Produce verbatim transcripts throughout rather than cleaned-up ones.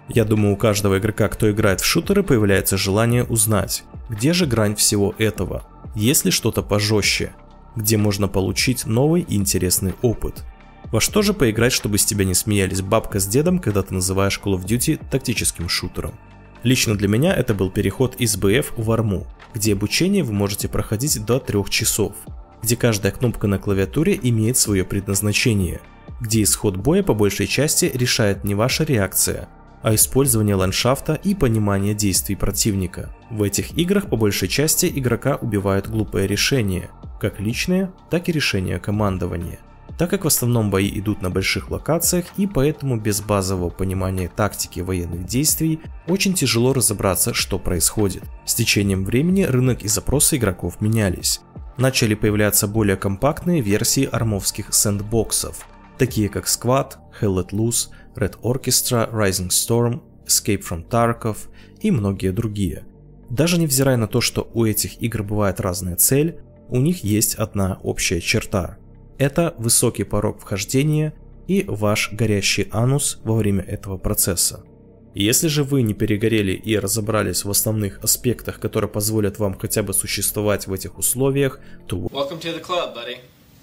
Я думаю, у каждого игрока, кто играет в шутеры, появляется желание узнать, где же грань всего этого, есть ли что-то пожестче, где можно получить новый и интересный опыт. Во что же поиграть, чтобы с тебя не смеялись бабка с дедом, когда ты называешь Call of Duty тактическим шутером? Лично для меня это был переход из би эф в арму, где обучение вы можете проходить до трех часов, где каждая кнопка на клавиатуре имеет свое предназначение, где исход боя по большей части решает не ваша реакция, а использование ландшафта и понимание действий противника. В этих играх по большей части игрока убивают глупые решения, как личные, так и решения командования. Так как в основном бои идут на больших локациях, и поэтому без базового понимания тактики военных действий очень тяжело разобраться, что происходит. С течением времени рынок и запросы игроков менялись. Начали появляться более компактные версии армовских сэндбоксов, такие как Squad, Hell Let Loose, Red Orchestra, Rising Storm, Escape from Tarkov и многие другие. Даже невзирая на то, что у этих игр бывает разная цель, у них есть одна общая черта. Это высокий порог вхождения и ваш горящий анус во время этого процесса. Если же вы не перегорели и разобрались в основных аспектах, которые позволят вам хотя бы существовать в этих условиях, то... Welcome to the club, buddy.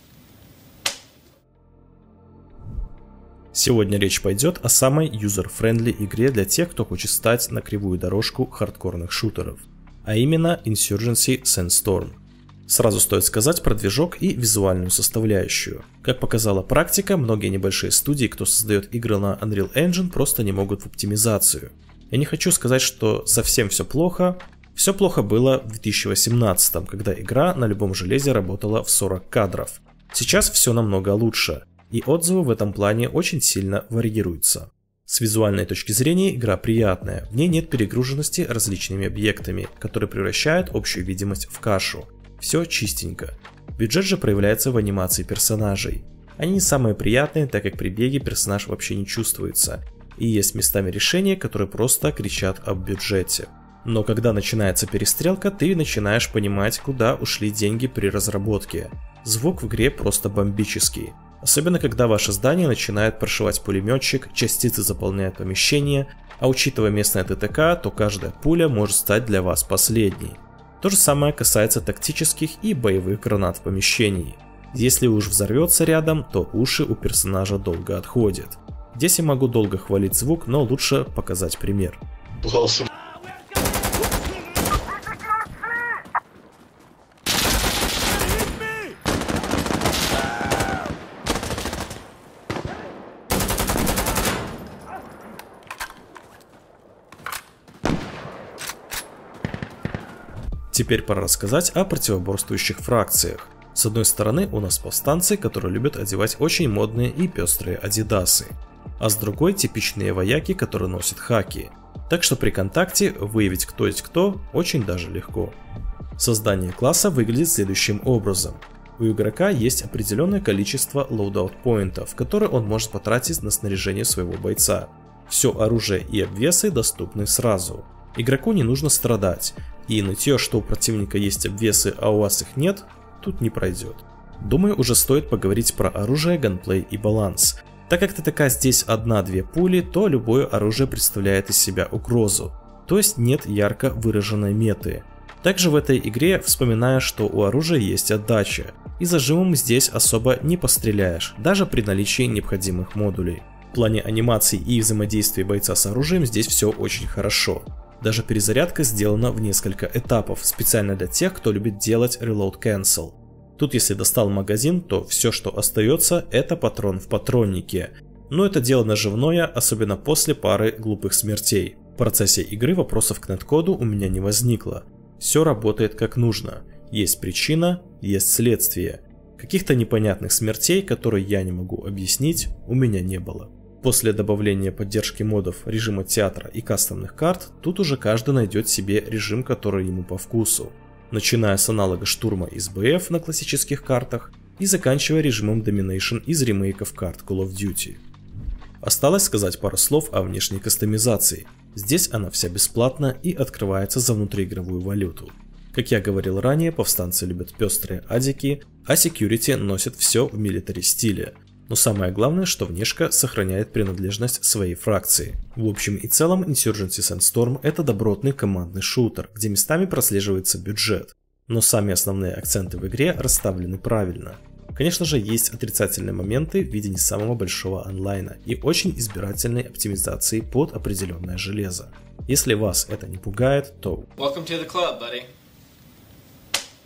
Сегодня речь пойдет о самой юзер-френдли игре для тех, кто хочет стать на кривую дорожку хардкорных шутеров, а именно Insurgency Sandstorm. Сразу стоит сказать про движок и визуальную составляющую. Как показала практика, многие небольшие студии, кто создает игры на Unreal Engine, просто не могут в оптимизацию. Я не хочу сказать, что совсем все плохо. Все плохо было в две тысячи восемнадцатом, когда игра на любом железе работала в сорок кадров. Сейчас все намного лучше, и отзывы в этом плане очень сильно варьируются. С визуальной точки зрения игра приятная, в ней нет перегруженности различными объектами, которые превращают общую видимость в кашу. Все чистенько. Бюджет же проявляется в анимации персонажей. Они не самые приятные, так как при беге персонаж вообще не чувствуется, и есть местами решения, которые просто кричат об бюджете. Но когда начинается перестрелка, ты начинаешь понимать, куда ушли деньги при разработке. Звук в игре просто бомбический. Особенно когда ваше здание начинает прошивать пулеметчик, частицы заполняют помещение, а учитывая местное ТТК, то каждая пуля может стать для вас последней. То же самое касается тактических и боевых гранат в помещении. Если уж взорвется рядом, то уши у персонажа долго отходят. Здесь я могу долго хвалить звук, но лучше показать пример. Теперь пора рассказать о противоборствующих фракциях. С одной стороны у нас повстанцы, которые любят одевать очень модные и пестрые адидасы, а с другой типичные вояки, которые носят хаки. Так что при контакте выявить кто есть кто очень даже легко. Создание класса выглядит следующим образом. У игрока есть определенное количество лоудаут-поинтов, которые он может потратить на снаряжение своего бойца. Все оружие и обвесы доступны сразу. Игроку не нужно страдать, и нытье, что у противника есть обвесы, а у вас их нет, тут не пройдет. Думаю, уже стоит поговорить про оружие, ганплей и баланс. Так как ТТК здесь одна-две пули, то любое оружие представляет из себя угрозу, то есть нет ярко выраженной меты. Также в этой игре вспоминаю, что у оружия есть отдача, и зажимом здесь особо не постреляешь, даже при наличии необходимых модулей. В плане анимации и взаимодействия бойца с оружием здесь все очень хорошо. Даже перезарядка сделана в несколько этапов, специально для тех, кто любит делать Reload Cancel. Тут если достал магазин, то все, что остается, это патрон в патроннике. Но это дело наживное, особенно после пары глупых смертей. В процессе игры вопросов к неткоду у меня не возникло. Все работает как нужно. Есть причина, есть следствие. Каких-то непонятных смертей, которые я не могу объяснить, у меня не было. После добавления поддержки модов, режима театра и кастомных карт, тут уже каждый найдет себе режим, который ему по вкусу. Начиная с аналога штурма из би эф на классических картах и заканчивая режимом Domination из ремейков карт Call of Duty. Осталось сказать пару слов о внешней кастомизации. Здесь она вся бесплатна и открывается за внутриигровую валюту. Как я говорил ранее, повстанцы любят пестрые адики, а security носят все в милитари стиле. Но самое главное, что внешка сохраняет принадлежность своей фракции. В общем и целом, Insurgency Sandstorm — это добротный командный шутер, где местами прослеживается бюджет. Но сами основные акценты в игре расставлены правильно. Конечно же, есть отрицательные моменты в виде не самого большого онлайна и очень избирательной оптимизации под определенное железо. Если вас это не пугает, то... Welcome to the club, buddy.